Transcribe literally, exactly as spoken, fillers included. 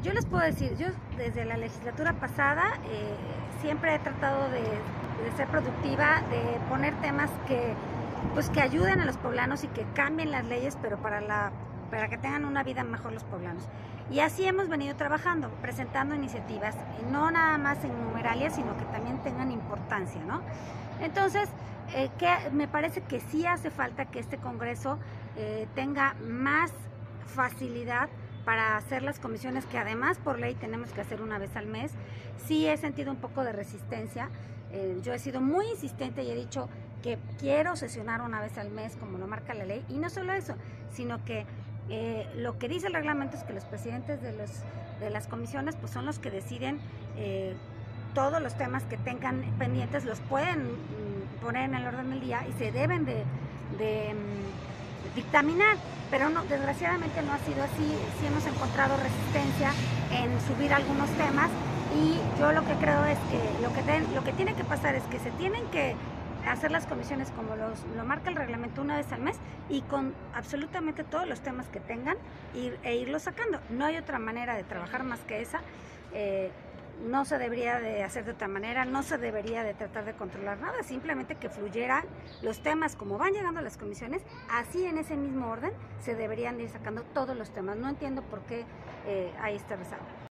yo les puedo decir, yo desde la legislatura pasada eh, siempre he tratado de, de ser productiva, de poner temas que, pues, que ayuden a los poblanos y que cambien las leyes, pero para, la, para que tengan una vida mejor los poblanos. Y así hemos venido trabajando, presentando iniciativas, y no nada más en numeralia, sino que también tengan importancia, ¿no? Entonces, eh, que me parece que sí hace falta que este Congreso eh, tenga más facilidad para hacer las comisiones que además por ley tenemos que hacer una vez al mes. Sí he sentido un poco de resistencia, eh, yo he sido muy insistente y he dicho que quiero sesionar una vez al mes como lo marca la ley, y no solo eso, sino que eh, lo que dice el reglamento es que los presidentes de, los, de las comisiones pues son los que deciden eh, todos los temas que tengan pendientes, los pueden mm, poner en el orden del día y se deben de, de mm, dictaminar, pero no, desgraciadamente no ha sido así. Sí hemos encontrado resistencia en subir algunos temas, y yo lo que creo es que lo que, ten, lo que tiene que pasar es que se tienen que hacer las comisiones como los, lo marca el reglamento una vez al mes, y con absolutamente todos los temas que tengan ir, e irlos sacando. No hay otra manera de trabajar más que esa. Eh, no se debería de hacer de otra manera, no se debería de tratar de controlar nada, simplemente que fluyeran los temas como van llegando a las comisiones, así en ese mismo orden se deberían de ir sacando todos los temas. No entiendo por qué eh, hay este rezago.